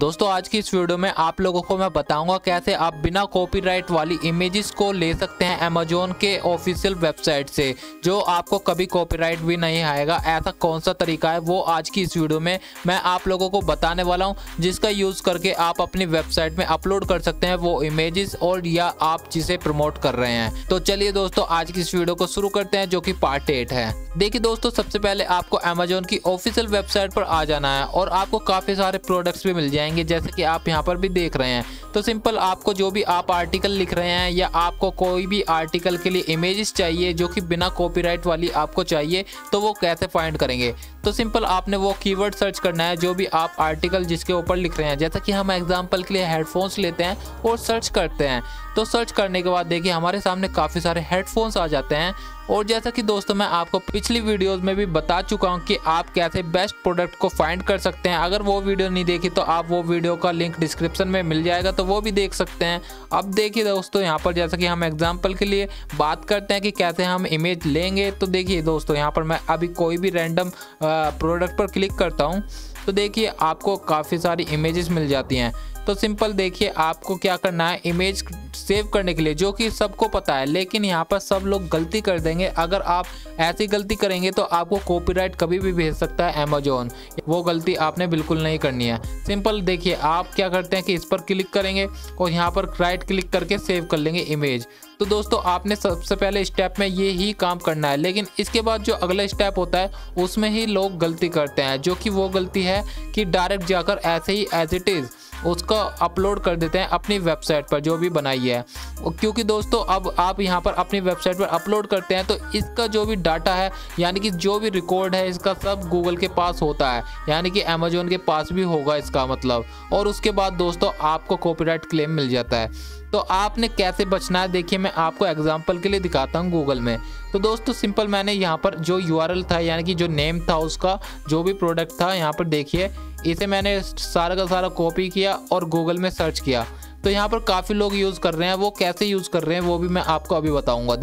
दोस्तों आज की इस वीडियो में आप लोगों को मैं बताऊंगा कैसे आप बिना कॉपीराइट वाली इमेजेस को ले सकते हैं अमेजोन के ऑफिशियल वेबसाइट से, जो आपको कभी कॉपीराइट भी नहीं आएगा। ऐसा कौन सा तरीका है वो आज की इस वीडियो में मैं आप लोगों को बताने वाला हूं, जिसका यूज करके आप अपनी वेबसाइट में अपलोड कर सकते हैं वो इमेजेस और या आप जिसे प्रमोट कर रहे हैं। तो चलिए दोस्तों आज की इस वीडियो को शुरू करते हैं, जो कि पार्ट 8 है। देखिए दोस्तों, सबसे पहले आपको अमेजोन की ऑफिशियल वेबसाइट पर आ जाना है और आपको काफी सारे प्रोडक्ट्स भी मिल जाएंगे, जैसे कि आप यहाँ पर भी देख रहे हैं। तो सिंपल आपको जो भी आप आर्टिकल लिख रहे हैं या आपको कोई भी आर्टिकल के लिए इमेजेस चाहिए जो कि बिना कॉपीराइट वाली आपको चाहिए, तो वो कैसे फाइंड करेंगे। तो सिंपल आपने वो कीवर्ड सर्च करना है जो भी आप आर्टिकल जिसके ऊपर लिख रहे हैं। जैसा कि हम एग्जांपल के लिए हेडफोन्स लेते हैं और सर्च करते हैं, तो सर्च करने के बाद देखिए हमारे सामने काफ़ी सारे हेडफोन्स आ जाते हैं। और जैसा कि दोस्तों मैं आपको पिछली वीडियोस में भी बता चुका हूं कि आप कैसे बेस्ट प्रोडक्ट को फाइंड कर सकते हैं। अगर वो वीडियो नहीं देखी तो आप वो वीडियो का लिंक डिस्क्रिप्शन में मिल जाएगा, तो वो भी देख सकते हैं। अब देखिए दोस्तों, यहाँ पर जैसा कि हम एग्जांपल के लिए बात करते हैं कि कैसे हम इमेज लेंगे, तो देखिए दोस्तों यहाँ पर मैं अभी कोई भी रैंडम प्रोडक्ट पर क्लिक करता हूँ, तो देखिए आपको काफ़ी सारी इमेजेस मिल जाती हैं। तो सिंपल देखिए आपको क्या करना है, इमेज सेव करने के लिए, जो कि सबको पता है, लेकिन यहाँ पर सब लोग गलती कर देंगे। अगर आप ऐसी गलती करेंगे तो आपको कॉपीराइट कभी भी भेज सकता है अमेजोन। वो गलती आपने बिल्कुल नहीं करनी है। सिंपल देखिए आप क्या करते हैं कि इस पर क्लिक करेंगे और यहाँ पर राइट क्लिक करके सेव कर लेंगे इमेज। तो दोस्तों आपने सबसे पहले स्टेप में ये ही काम करना है, लेकिन इसके बाद जो अगला स्टेप होता है उसमें ही लोग गलती करते हैं, जो कि वो गलती है कि डायरेक्ट जाकर ऐसे ही एज इट इज़ उसको अपलोड कर देते हैं अपनी वेबसाइट पर जो भी बनाई है। क्योंकि दोस्तों अब आप यहाँ पर अपनी वेबसाइट पर अपलोड करते हैं तो इसका जो भी डाटा है, यानी कि जो भी रिकॉर्ड है, इसका सब गूगल के पास होता है, यानी कि अमेजोन के पास भी होगा इसका मतलब। और उसके बाद दोस्तों आपको कॉपीराइट क्लेम मिल जाता है। तो आपने कैसे बचना है, देखिए मैं आपको एग्जांपल के लिए दिखाता हूँ गूगल में। तो दोस्तों सिंपल मैंने यहाँ पर जो यूआरएल था, यानी कि जो नेम था उसका, जो भी प्रोडक्ट था, यहाँ पर देखिए इसे मैंने सारा का सारा कॉपी किया और गूगल में सर्च किया। तो यहाँ पर काफ़ी लोग यूज़ कर रहे हैं, वो कैसे यूज़ कर रहे हैं वो भी मैं आपको अभी बताऊँगा।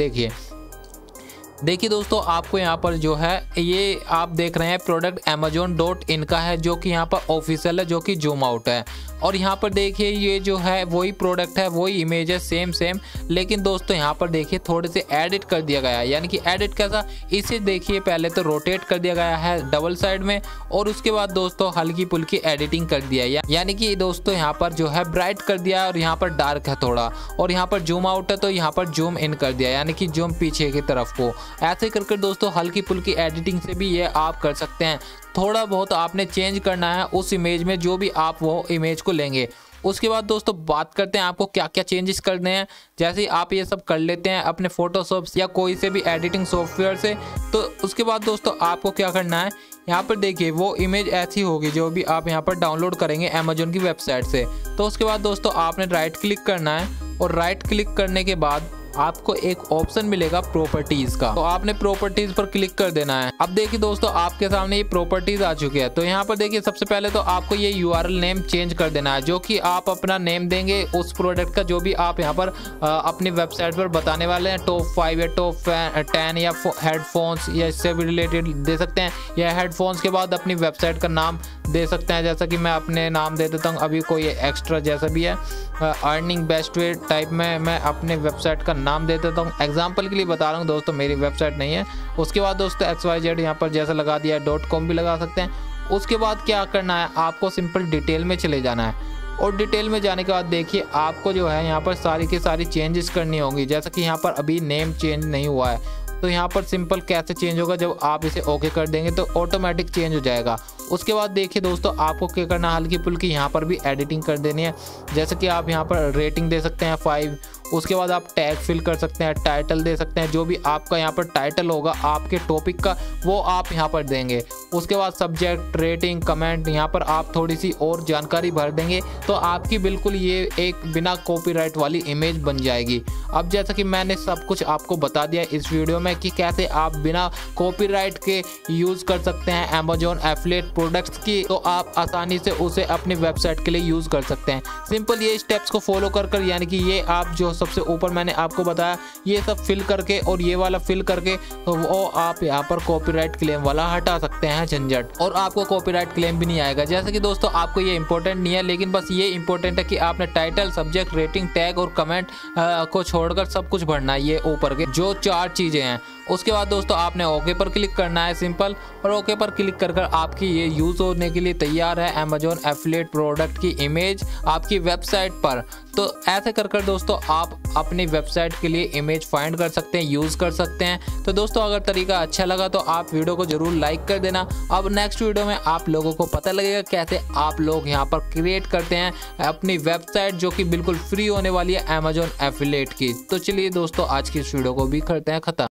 देखिए दोस्तों आपको यहाँ पर जो है ये आप देख रहे हैं प्रोडक्ट amazon.in का है, जो कि यहाँ पर ऑफिशियल है, जो कि जूम आउट है। और यहाँ पर देखिए ये जो है वही प्रोडक्ट है, वही इमेज है, सेम। लेकिन दोस्तों यहाँ पर देखिए थोड़े से एडिट कर दिया गया है। यानी कि एडिट कैसा, इसे देखिए पहले तो रोटेट कर दिया गया है डबल साइड में, और उसके बाद दोस्तों हल्की फुल्की एडिटिंग कर दिया है। यानी कि दोस्तों यहाँ पर जो है ब्राइट कर दिया है और यहाँ पर डार्क है थोड़ा, और यहाँ पर जूम आउट है तो यहाँ पर जूम इन कर दिया, यानी कि जूम पीछे की तरफ को। ऐसे करके दोस्तों हल्की फुल्की एडिटिंग से भी ये आप कर सकते हैं। थोड़ा बहुत आपने चेंज करना है उस इमेज में, जो भी आप वो इमेज को लेंगे। उसके बाद दोस्तों बात करते हैं आपको क्या क्या चेंजेस करने हैं। जैसे आप ये सब कर लेते हैं अपने फोटोशॉप या कोई से भी एडिटिंग सॉफ्टवेयर से, तो उसके बाद दोस्तों आपको क्या करना है, यहाँ पर देखिए वो इमेज ऐसी होगी जो भी आप यहाँ पर डाउनलोड करेंगे अमेजोन की वेबसाइट से। तो उसके बाद दोस्तों आपने राइट क्लिक करना है, और राइट क्लिक करने के बाद आपको एक ऑप्शन मिलेगा प्रॉपर्टीज का, तो आपने प्रॉपर्टीज पर क्लिक कर देना है। अब देखिए दोस्तों आपके सामने ये प्रॉपर्टीज आ चुकी है। तो यहाँ पर देखिए सबसे पहले तो आपको ये यूआरएल नेम चेंज कर देना है, जो कि आप अपना नेम देंगे उस प्रोडक्ट का जो भी आप यहाँ पर अपनी वेबसाइट पर बताने वाले हैं। टॉप 5 या टॉप 10 या हेडफोन्स या इससे भी रिलेटेड दे सकते हैं, या हेडफोन्स के बाद अपनी वेबसाइट का नाम दे सकते हैं। जैसा कि मैं अपने नाम दे देता हूँ अभी, कोई एक्स्ट्रा जैसा भी है, अर्निंग बेस्ट वे टाइप में मैं अपने वेबसाइट का नाम दे देता हूँ। एग्जांपल के लिए बता रहा हूँ दोस्तों, मेरी वेबसाइट नहीं है। उसके बाद दोस्तों XYZ यहाँ पर जैसा लगा दिया है, .com भी लगा सकते हैं। उसके बाद क्या करना है, आपको सिंपल डिटेल में चले जाना है, और डिटेल में जाने के बाद देखिए आपको जो है यहाँ पर सारी की सारी चेंजेस करनी होंगी। जैसा कि यहाँ पर अभी नेम चेंज नहीं हुआ है, तो यहाँ पर सिंपल कैसे चेंज होगा, जब आप इसे ओके कर देंगे तो ऑटोमेटिक चेंज हो जाएगा। उसके बाद देखिए दोस्तों आपको क्या करना है, हल्की फुल्की यहाँ पर भी एडिटिंग कर देनी है। जैसे कि आप यहाँ पर रेटिंग दे सकते हैं 5। उसके बाद आप टैग फिल कर सकते हैं, टाइटल दे सकते हैं, जो भी आपका यहाँ पर टाइटल होगा आपके टॉपिक का वो आप यहाँ पर देंगे। उसके बाद सब्जेक्ट, रेटिंग, कमेंट, यहाँ पर आप थोड़ी सी और जानकारी भर देंगे, तो आपकी बिल्कुल ये एक बिना कॉपीराइट वाली इमेज बन जाएगी। अब जैसा कि मैंने सब कुछ आपको बता दिया इस वीडियो में कि कैसे आप बिना कॉपीराइट के यूज़ कर सकते हैं अमेजोन एफिलिएट प्रोडक्ट्स की, तो आप आसानी से उसे अपनी वेबसाइट के लिए यूज़ कर सकते हैं। सिंपल ये स्टेप्स को फॉलो कर यानी कि ये आप जो सबसे ऊपर मैंने आपको बताया, ये सब फिल करके और ये वाला फिल करके वो आप यहाँ पर कॉपीराइट क्लेम वाला हटा सकते हैं झंझट, और आपको कॉपीराइट क्लेम भी नहीं आएगा। जैसे कि दोस्तों आपको ये इंपॉर्टेंट नहीं है, लेकिन बस ये इंपॉर्टेंट है कि आपने टाइटल, सब्जेक्ट, रेटिंग, टैग और कमेंट को छोड़कर सब कुछ भरना है, ये ऊपर के जो 4 चीजें हैं। उसके बाद दोस्तों आपने ओके पर क्लिक करना है सिंपल, और ओके पर क्लिक कर आपकी ये यूज होने के लिए तैयार है अमेजॉन एफिलिएट प्रोडक्ट की इमेज आपकी वेबसाइट पर। तो ऐसे कर दोस्तों आप अपनी वेबसाइट के लिए इमेज फाइंड कर सकते हैं, यूज कर सकते हैं। तो दोस्तों अगर तरीका अच्छा लगा तो आप वीडियो को जरूर लाइक कर देना। अब नेक्स्ट वीडियो में आप लोगों को पता लगेगा कैसे आप लोग यहाँ पर क्रिएट करते हैं अपनी वेबसाइट, जो कि बिल्कुल फ्री होने वाली है अमेजॉन एफिलिएट की। तो चलिए दोस्तों आज की इस वीडियो को भी करते हैं खत्म।